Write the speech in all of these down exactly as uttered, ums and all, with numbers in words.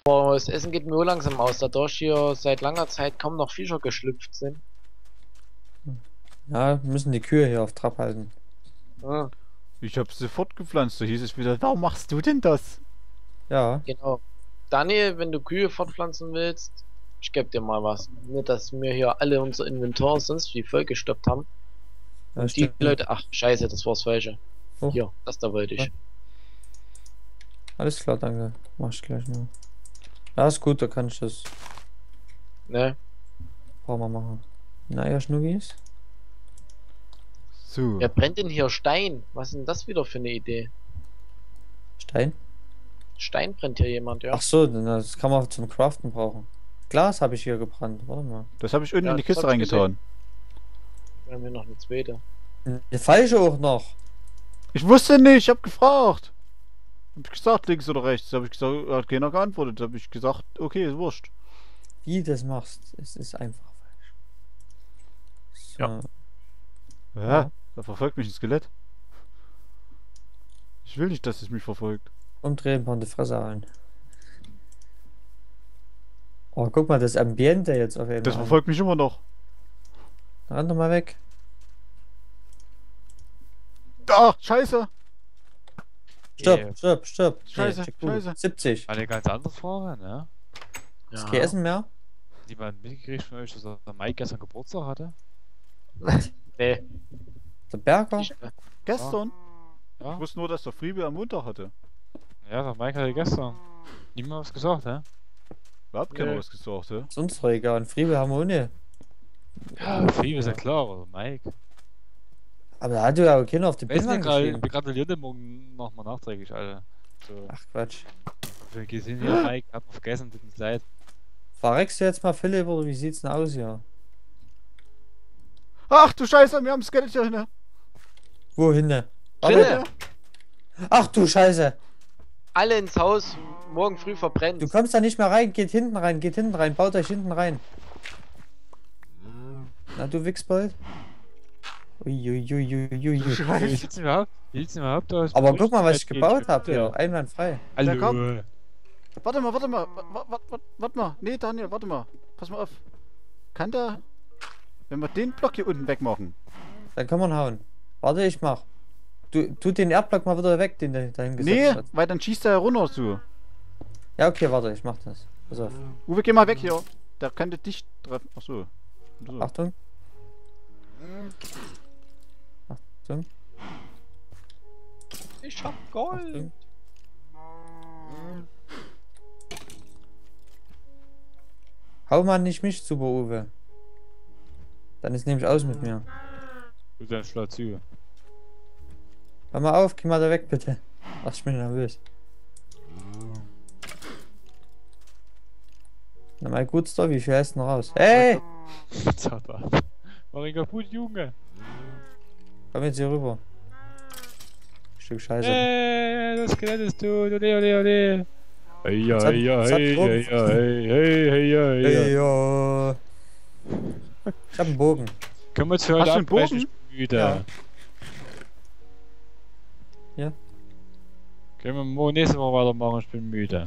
Aber das Essen geht mir nur langsam aus, da durch hier seit langer Zeit kaum noch Viecher geschlüpft sind. Ja, müssen die Kühe hier auf Trab halten. Ah, Ich habe sie fortgepflanzt. Da hieß es wieder, warum machst du denn das? Ja, genau. Daniel, wenn du Kühe fortpflanzen willst, ich geb dir mal was. Nicht, dass wir hier alle unser Inventar sonst wie vollgestoppt haben. ja Und die stimmt. Leute, ach scheiße, das war's Falsche. Oh. Hier, das da wollte ich. Ja. Alles klar, danke. Mach ich gleich mal. Ja, ist gut, da kann ich das Ne? paar Mal machen. Naja, Schnuggis. So. Wer brennt denn hier Stein? Was ist denn das wieder für eine Idee? Stein? Stein brennt hier jemand, ja? Ach so, das kann man zum Craften brauchen. Glas habe ich hier gebrannt. Warte mal. Das habe ich unten Ja, in die das Kiste hab ich reingetan. Wir haben hier noch eine zweite. Eine falsche auch noch. Ich wusste nicht, ich habe gefragt. Hab ich gesagt, links oder rechts. Habe ich gesagt, hat keiner geantwortet. Habe ich gesagt, okay, ist wurscht. Wie du das machst, es ist einfach falsch. So. Ja. Ja, Ja. da verfolgt mich ein Skelett. Ich will nicht, dass es mich verfolgt. Umdrehen, von der Fresse allen. Oh, guck mal, das Ambiente jetzt auf jeden Das Fall. verfolgt mich immer noch. Renn doch mal weg. Ah, scheiße. Stirb, Yeah. stirb, stirb. Scheiße, check du. scheiße. siebzig. Eine ganz andere Frage, ne? Ist Ja. kein Essen mehr? Jemand mitgekriegt von euch, dass der Mike gestern Geburtstag hatte? Nee. Der Berger? Ich, Gestern? Ja? Ich wusste nur, dass der Friebe am Montag hatte. Ja, der Mike hatte gestern. Niemand was gesagt, hä? Überhaupt keiner Nee. was gesagt, hä? Ist uns doch egal. Und Friebe haben wir ohne. Ja, Friebe ist ja klar, aber Mike. Aber da hat ja auch keiner auf die Weiß Bildern nicht, gerade, geschrieben. wir gratulieren dem morgen nochmal nachträglich, Alter. So, Ach Quatsch. wir gesehen hier, Mike, hab noch vergessen, tut uns leid. Verreckst du jetzt mal Philipp oder wie sieht's denn aus hier? Ach du Scheiße, wir haben ein Skelett hier hinten. Wohin ne? Drinnen. Ach du Scheiße! alle ins Haus, morgen früh verbrennt. Du kommst da nicht mehr rein, geht hinten rein, geht hinten rein, baut euch hinten rein. Na du Wichsbold. Uiuiuiuiui. Wie sieht's denn überhaupt, wie sieht's denn überhaupt aus? Aber guck mal, was ich Geht gebaut schon habe hier. wieder. Einwandfrei. Ja, Hallo. komm. Warte mal, warte mal. Warte, warte, warte mal. Nee, Daniel, warte mal. Pass mal auf. Kann der... Wenn wir den Block hier unten wegmachen. Dann kann man hauen. Warte, ich mach. Du, tu den Erdblock mal wieder weg, den der dahin gesetzt Nee, hat. weil dann schießt er runter zu. Ja, okay, warte, ich mach das. Pass auf. Uwe, geh mal weg hier. Der könnte dich treffen. Ach so. so. Achtung. Achtung. Ich hab Gold. Achtung. Hau mal nicht mich zu, Uwe. Dann ist nämlich aus mit mir. Du dann schlag zu. Hör mal auf, geh mal da weg, bitte. Ach, ich bin nervös. Na mal gut, Story, wie viel hast du noch raus? Hey! Zauber. Mach ihn kaputt, Junge. Komm jetzt hier rüber. Stück Scheiße. Hey, das Skelett ist tot. Ole, ole, ole. Hey, ja, Was hat- hey, ja, was hat hey, Bogen? hey, ja, hey, hey, hey, ja, hey, Hey, ja. ja. Ich hab einen Bogen. Können wir jetzt für heute Hast du einen abbrechen? Bogen? Ich bin müde. Ja. Ja. Können wir morgen nächste Woche weitermachen? Ich bin müde.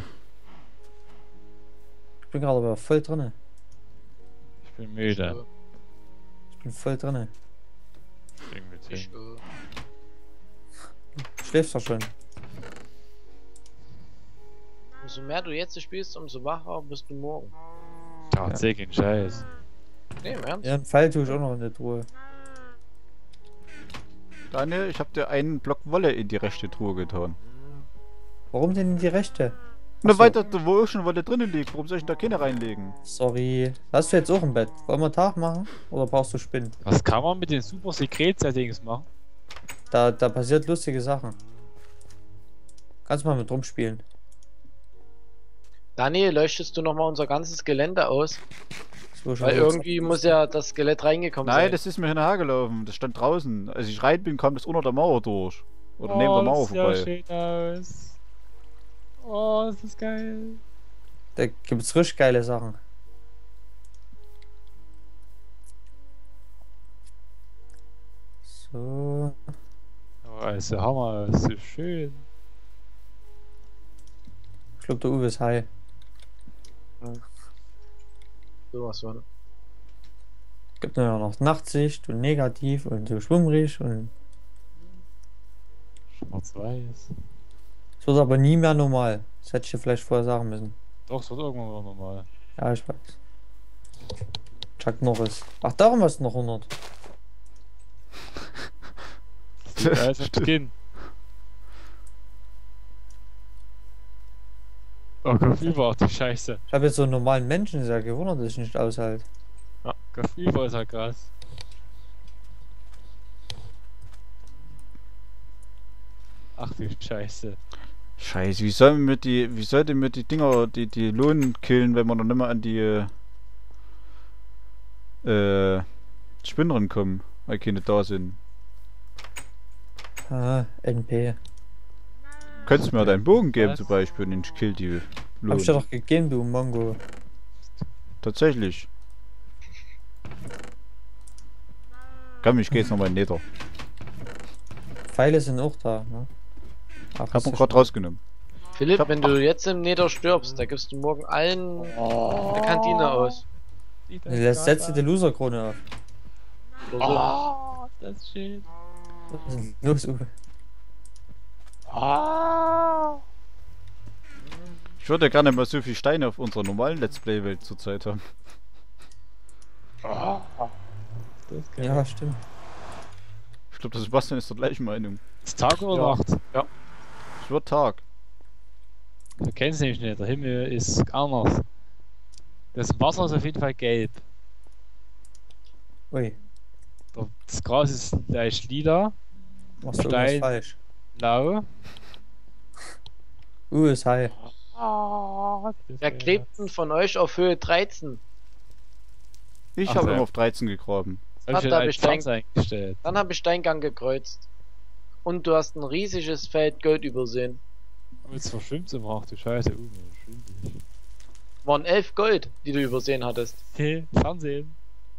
Ich bin gerade aber voll drinne. Ich bin müde. Ich bin voll drinne. Ding mit Ich, Ding. äh, Du schläfst doch schon. umso mehr du jetzt spielst, umso wacher bist du morgen. Ja, erzähl keinen Scheiß. Nee, im Ernst? Ja, einen Pfeil tue ich auch noch in der Truhe. Daniel, ich hab dir einen Block Wolle in die rechte Truhe getan. Warum denn in die rechte? Na Ach so. weiter, wo auch schon Wolle drinnen liegt. Warum soll ich da keine reinlegen? Sorry. Hast du jetzt auch ein Bett? Wollen wir Tag machen? Oder brauchst du Spinnen? Was kann man mit den super Sekret-Settings machen? Da, da passiert lustige Sachen. Kannst mal mit rumspielen. Daniel, leuchtest du nochmal unser ganzes Gelände aus? So, schon Weil wieder irgendwie zack. muss ja das Skelett reingekommen Nein, sein. das ist mir hinterhergelaufen. Das stand draußen. Als ich rein bin, kam das unter der Mauer durch. Oder Oh, neben der Mauer das sieht ja vorbei. schön aus. Oh, das ist geil. Da gibt's richtig geile Sachen. So. Oh, ist der Hammer, ist so schön. Ich glaube, der Uwe ist high. Sowas von. Gibt nur noch Nachtsicht und Negativ und so schwummrig und Schwarz-Weiß. es wird aber nie mehr normal. Das hätte ich dir vielleicht vorher sagen müssen. Doch, es wird irgendwann wieder normal. Ja, ich weiß. Chuck Norris. Ach, darum hast du noch hundert. Das sieht alles im Skin. Oh, Kopfüber, ach die Scheiße. Ich habe jetzt so einen normalen Menschen sehr gewundert, dass ich nicht aushalte. Ja, Kopfüber ist halt krass. Ach die Scheiße. Scheiße, wie sollen wir die, wie sollte mir die Dinger, die, die Lohn killen, wenn wir noch nicht mal an die äh, Spinnern kommen, weil keine da sind. Ah, N P. Könntest du mir deinen Bogen geben Was? zum Beispiel und ich kill die Hab ich dir Lohn. doch gegeben, du Mongo. Tatsächlich. Komm, ich geh jetzt nochmal in den Nether. Pfeile sind auch da, ne? Ach, Hab hast ihn du gerade schon. rausgenommen. Philipp, Ich hab- wenn du jetzt im Nether stirbst, da gibst du morgen allen eine Kantine aus. Sieht Du lässt setzt dir die Loser-Krone auf. Oder so. Oh, das ist schön. Was ist denn los, Uwe? Ah. Ich würde gerne mal so viel Steine auf unserer normalen Let's Play-Welt zurzeit haben. Ah. Das ist geil. Ja, stimmt. Ich glaube, das Sebastian ist der gleichen Meinung. Ist Tag oder Ja. Nacht? Es wird Tag. Du kennst nämlich nicht, der Himmel ist anders. Das Wasser ist auf jeden Fall gelb. Ui, Der- Das Gras ist leicht lila, machst du irgendwas Stein. falsch. blau. Uwe ist high. Ah, Wer klebt denn von euch auf Höhe dreizehn? Ich Ach habe so. immer auf dreizehn gegraben. Hab ich Hat ja da als beschränkt. Fernseher eingestellt. Dann habe ich Steingang gekreuzt. Und du hast ein riesiges Feld Gold übersehen. Und jetzt verschwimmt immer auch die Scheiße. Uh, schwindelig. Waren elf Gold, die du übersehen hattest. Hey, Fernsehen.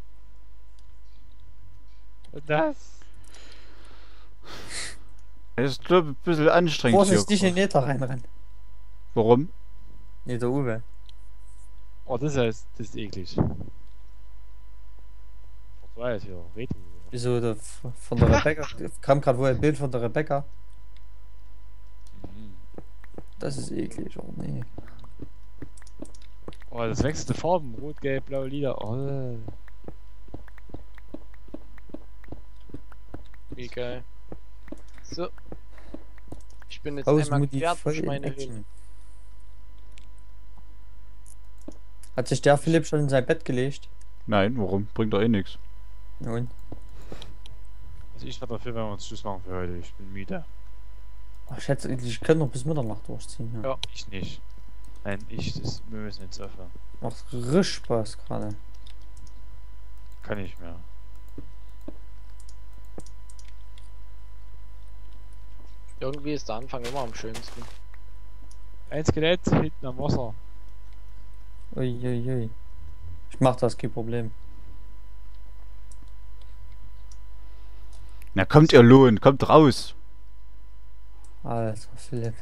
Und das? Es ist, glaube ich, ein bisschen anstrengend Vorsicht, nicht hier. in den Nether reinrennen. Warum? Nee, der Uwe. Oh, das ist, das ist eklig. Was war jetzt hier? Retro. Wieso, der, von der Rebecca, kam gerade wohl ein Bild von der Rebecca. Mhm. Das ist eklig, oh nee. Oh, das wechselte Farben. Rot, Gelb, Blau, Lila. Oh. Wie geil. So. Ich bin jetzt Haus einmal Mutti quer voll durch in meine Höhle. Action. Hat sich der Philipp schon in sein Bett gelegt? Nein, warum? Bringt doch eh nichts. Nun. Also ich war dafür, wenn wir uns Schluss machen für heute. Ich bin müde. Ach, ich, hätte, ich könnte noch bis Mitternacht durchziehen. Ja. Ja. Ich nicht. Nein, ich, das, wir müssen jetzt aufhören. Macht richtig Spaß gerade. Kann ich mehr. Irgendwie ist der Anfang immer am schönsten. Ein Skelett hinten am Wasser. Uiuiui. Ich mach das, kein Problem. Na kommt ihr Lohn, kommt raus. Alter, Philipp.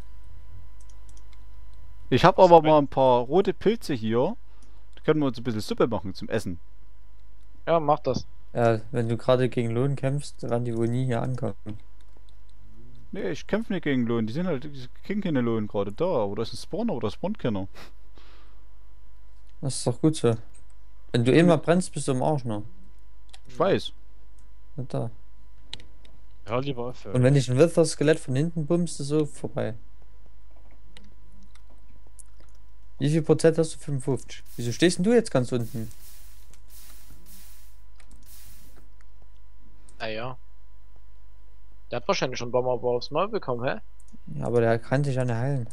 Ich habe aber mal ein paar rote Pilze hier. Da können wir uns ein bisschen Suppe machen zum Essen. Ja, mach das. Ja, wenn du gerade gegen Lohn kämpfst, werden die wohl nie hier ankommen. Nee, ich kämpfe nicht gegen Lohn. Die sind halt, die kriegen keine Lohn gerade da. Oder ist ein Spawner oder Spawnkenner. Das ist doch gut so. Wenn du eh mal brennst, bist du im Arsch noch. Ich weiß. Nicht da. Hör lieber auf. Und wenn dich ein Wither-Skelett von hinten bummst, ist so vorbei. Wie viel Prozent hast du? fünfundfünfzig. Wieso stehst denn du jetzt ganz unten? Naja. Der hat wahrscheinlich schon Bomber aufs Maul bekommen, hä? Ja, aber der kann sich ja nicht heilen.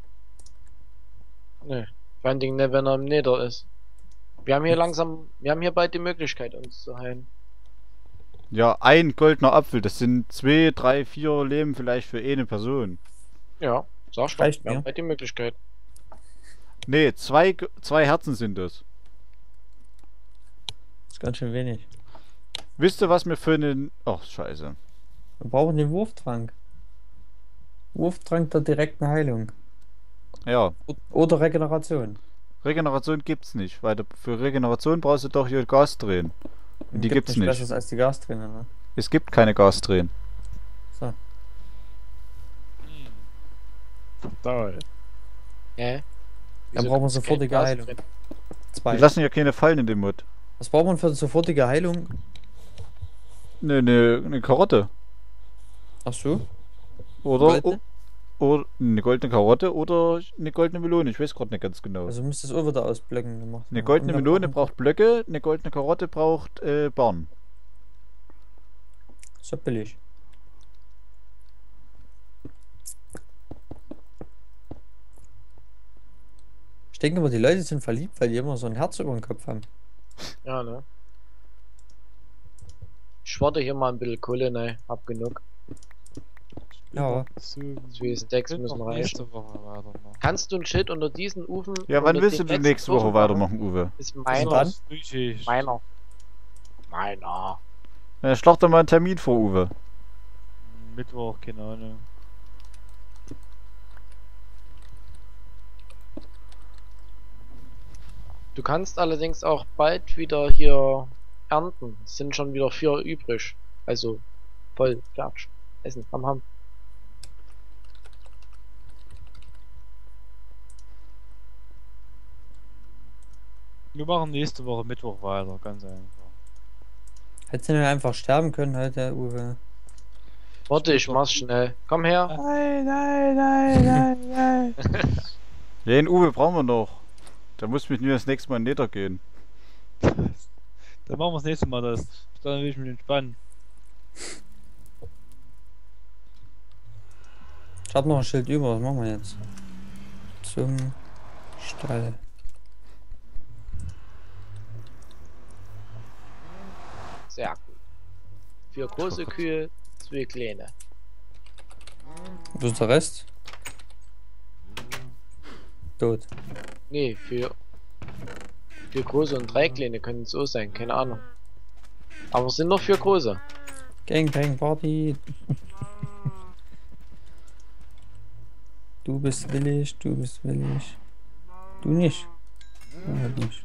Nee. Vor allen Dingen nicht, wenn er im Nether ist. Wir haben hier langsam, wir haben hier bald die Möglichkeit, uns zu heilen. Ja, ein goldener Apfel. Das sind zwei, drei, vier Leben vielleicht für eine Person. Ja, sagst du. Reicht Wir haben mir. bald die Möglichkeit. Nee, zwei, G- zwei Herzen sind das. Das ist ganz schön wenig. Wisst ihr, was mir für einen... Ach, scheiße. Wir brauchen den Wurftrank. Wurftrank der direkten Heilung. Ja, O- Oder Regeneration. Regeneration gibt's nicht, weil du, für Regeneration brauchst du doch hier Gasdrehen. Und die gibt's nicht. Besseres als die Gasträne, ne? Es gibt keine Gasdrehen. So. Toll. Hä? Dann Wieso brauchen wir gibt's sofortige kein Gas Heilung. drin? Zwei. Wir lassen ja keine Fallen in dem Mod. Was braucht man für sofortige Heilung? Ne, ne, ne Karotte. Ach so? Oder, Goldene? oder eine goldene Karotte oder eine goldene Melone. Ich weiß gerade nicht ganz genau. Also müsste es auch wieder aus Blöcken gemacht Eine werden. goldene Und dann Melone brauchen- braucht Blöcke, eine goldene Karotte braucht äh, Barn. So billig. Ich denke mal, die Leute sind verliebt, weil die immer so ein Herz über den Kopf haben. Ja, ne? Ich warte hier mal ein bisschen Kohle, ne? Hab genug. Ja. Zwei Stacks müssen reichen. Nächste Woche weitermachen. Kannst du ein Schild unter diesen Ofen? Ja, wann unter willst du den die letzten nächste Woche Ofen weitermachen, Uwe? Ist dann? meiner. Frühschicht. Meiner. Meiner. Na, schlag doch mal einen Termin vor, Uwe. Mittwoch, keine Ahnung. Du kannst allerdings auch bald wieder hier ernten. Es sind schon wieder vier übrig. Also voll fertig. Essen. Ham, ham. Wir machen nächste Woche Mittwoch weiter, ganz einfach. Hättest du denn einfach sterben können heute, Uwe? Warte, ich mach's schnell. Komm her. Nein, nein, nein, nein, nein. Den Uwe brauchen wir noch. Der muss mit mir das nächste Mal niedergehen. Dann machen wir das nächste Mal das. Dann will ich mich entspannen. Ich hab noch ein Schild über, was machen wir jetzt? Zum Stall. Sehr gut. Vier große Kühe, zwei kleine. Wo ist der Rest? Tot. Nee, vier. Vier große und drei kleine können es so sein, keine Ahnung. Aber es sind noch vier große. Gangbang Party. Du bist willig, du bist willig. Du nicht. Ja, halt nicht.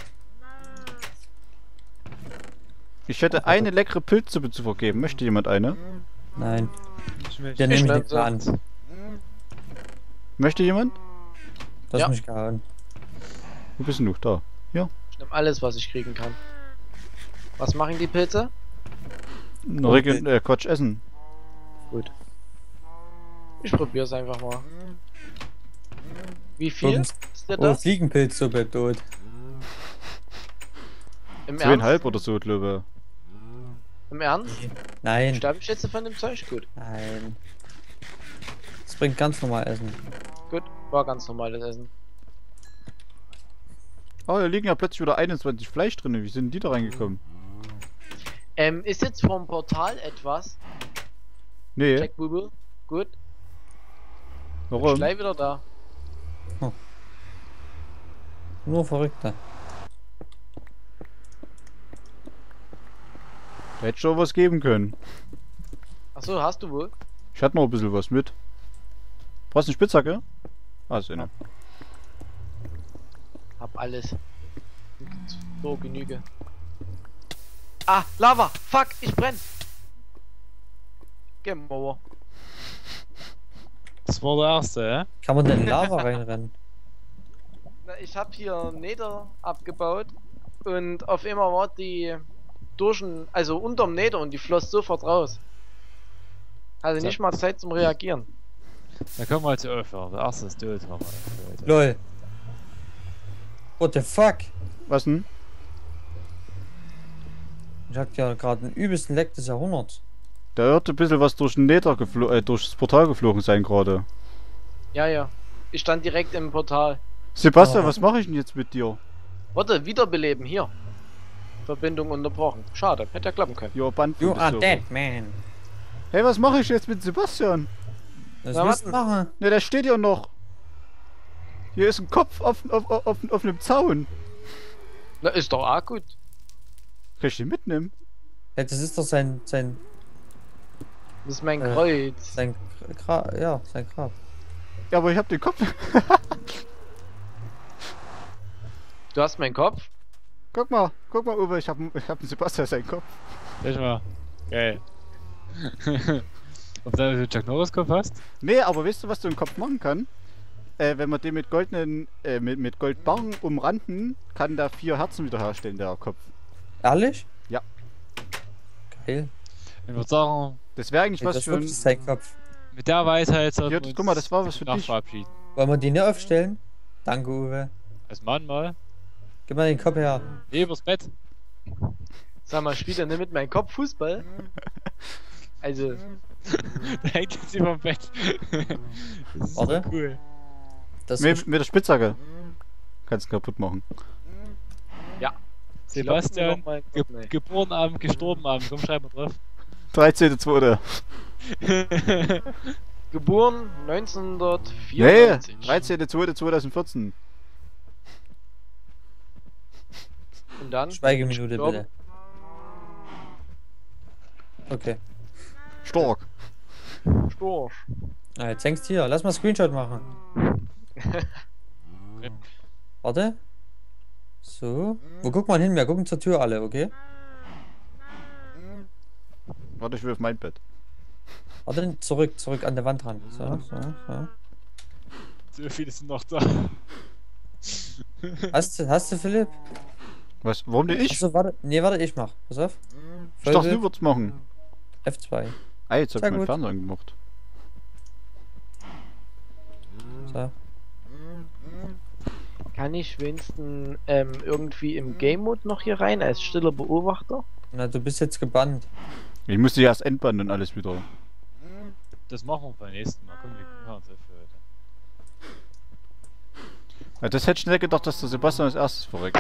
Ich hätte eine leckere Pilzsuppe zu vergeben. Möchte jemand eine? Nein. Ich möchte- Der nehme ich bleib nicht so. an. Möchte jemand? Das Ja. ist mich gehauen. Wo bist denn du? Da. Ich nehme alles, was ich kriegen kann. Was machen die Pilze? Na, Regen, äh, Quatsch, essen. Gut. Ich probier's einfach mal. Wie viel Bums. ist der Oh, das? Fliegenpilzsuppe tot. Im Ernst? Zweieinhalb oder so, glaube Im Ernst? Nein. Sterbe ich jetzt von dem Zeug? Gut. Nein. Das bringt ganz normal Essen. Gut. War ganz normales Essen. ich. Oh, da liegen ja plötzlich wieder einundzwanzig Fleisch drin. Wie sind die da reingekommen? Ähm, ist jetzt vom Portal etwas? Nee, Check Bubel. Gut. warum? Gleich wieder da. Nur Verrückte. Da hätte schon was geben können. Achso, hast du wohl? Ich hatte noch ein bisschen was mit. Brauchst du eine Spitzhacke? Ah, ist eine. Hab alles. So Genüge. Ah, Lava! Fuck, ich brenn! Game over. Das war der erste, hä? Kann man denn in Lava reinrennen? Na, ich hab hier Nether abgebaut und auf einmal war die durch den, also unterm Nether und die floss sofort raus. Also So. nicht mal Zeit zum Reagieren. Da kommen wir jetzt aufhören. Der erste ist tot, aber. Lol. What the fuck? Was denn? Ich hab ja gerade einen übelsten Leck des Jahrhunderts. Da hört ein bisschen was durch den Nether geflo äh, durchs Portal geflogen sein gerade. Ja, ja. Ich stand direkt im Portal. Sebastian, Oh. was mache ich denn jetzt mit dir? Warte, wiederbeleben, hier. Verbindung unterbrochen. Schade, hätte ja klappen können. Jo, Band. You are dead, man. Hey, was mache ich jetzt mit Sebastian? Das Na, musst du machen. Ne, der steht ja noch. Hier ist ein Kopf auf, auf, auf, auf, auf einem Zaun. Na, ist doch auch gut. Kann ich den mitnehmen? Ja, das ist doch sein, sein, Das ist mein Äh. Kreuz. sein Grab, ja, sein Grab. Ja, aber ich hab den Kopf. Du hast meinen Kopf? Guck mal, guck mal, Uwe, ich hab, ich hab einen Sebastian seinen Kopf. Schau mal. Geil. Ob du einen Chuck Norris Kopf hast? Nee, aber weißt du, was du im Kopf machen kann? Äh, wenn man den mit goldenen, äh, mit, mit Goldbarren umranden, kann der vier Herzen wiederherstellen, der Kopf. Ehrlich? Ja. Geil. Ich würde sagen, Das wäre eigentlich Ja, was das für ist ein... wirklich sein Kopf. mit der Weisheit sollten Ja, wir uns guck mal, das war was für nach dich. verabschieden. Wollen wir die nicht aufstellen? Danke, Uwe. Als Mann mal. Gib mal den Kopf her. Nee, übers Bett. Sag mal, spielt er nicht mit meinem Kopf Fußball? Also, Der hängt jetzt über dem Bett. Das ist Warte. so cool. Das Mit, ist mit der Spitzhacke. Kannst ihn kaputt machen. Sebastian, ich glaub, ge noch mal- nee. geboren am, gestorben am. Komm, schreib mal drauf. dreizehnter zweiter Geboren Nee, neunzehnhundertvierundneunzig. dreizehnter zweiter zweitausendvierzehn. Und dann? Schweigeminute gestorben. bitte. Okay. Stark. Storch. Ah, jetzt hängst du hier. Lass mal Screenshot machen. Warte. So. Wo guckt man hin? Wir gucken zur Tür alle, okay? Warte, ich will auf mein Bett. Warte, zurück, zurück an der Wand ran. So, so, so. So viele sind noch da. Hast du, hast du, Philipp? Was? Warum denn ich? Achso, warte. Nee, warte, ich mach. Pass auf. Ich dachte, du würdest machen. F zwei. Ah, jetzt hab Sehr ich meinen gut. Fernseher angemacht. So. Kann ich wenigstens ähm, irgendwie im Game Mode noch hier rein als stiller Beobachter? Na, du bist jetzt gebannt. Ich musste ja erst entbannen und alles wieder. Das machen wir beim nächsten Mal. Komm, wir hören uns auf für heute. Ja, das hätte ich nicht gedacht, dass der Sebastian als erstes verreckt.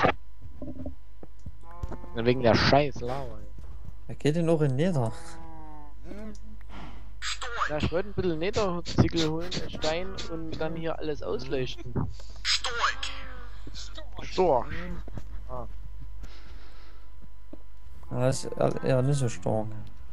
Wegen der scheiß Lava. Wer geht denn noch in Nether? Na, ich wollte ein bisschen Netherziegel holen, einen Stein und dann hier alles ausleuchten. Storch. Das ist eher eher nicht so stark.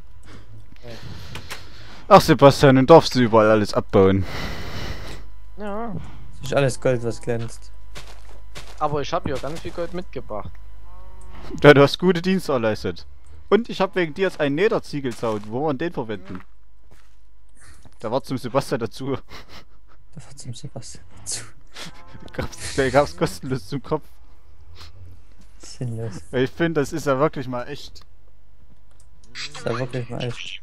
Ach Sebastian, nun darfst du überall alles abbauen. Ja. Das ist alles Gold, was glänzt. Aber ich habe hier ganz viel Gold mitgebracht. Ja, du hast gute Dienste erleistet. Und ich habe wegen dir jetzt einen Nederziegelzaun. Wo wollen wir den verwenden? Der war zum Sebastian dazu. Da war zum Sebastian dazu. Gab's- Der gab's kostenlos zum Kopf. Sinnlos. Ich finde, das ist ja wirklich mal echt. Das ist ja wirklich mal echt.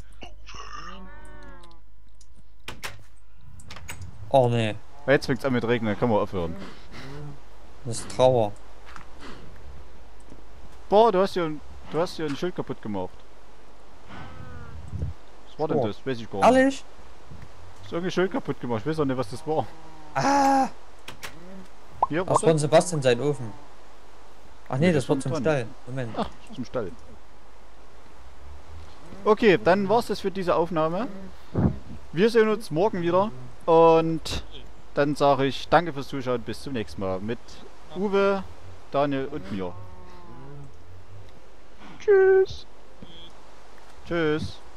Oh nee. Ja, jetzt fängt's an mit Regen, dann kann man aufhören. Das ist Trauer. Boah, du hast hier ein, du hast hier ein Schild kaputt gemacht. Was war denn Oh. das? Weiß ich gar nicht. Ehrlich? Du hast irgendwie ein Schild kaputt gemacht. Ich weiß auch nicht, was das war. Ah! Hier, Das war warte. ein Sebastian sein Ofen. Ach nee, Nee, das das war war zum dran. Stall. Moment. Ach, zum Stall. Okay, dann war's das für diese Aufnahme. Wir sehen uns morgen wieder. Und dann sage ich danke fürs Zuschauen. Bis zum nächsten Mal. Mit Uwe, Daniel und mir. Tschüss. Tschüss.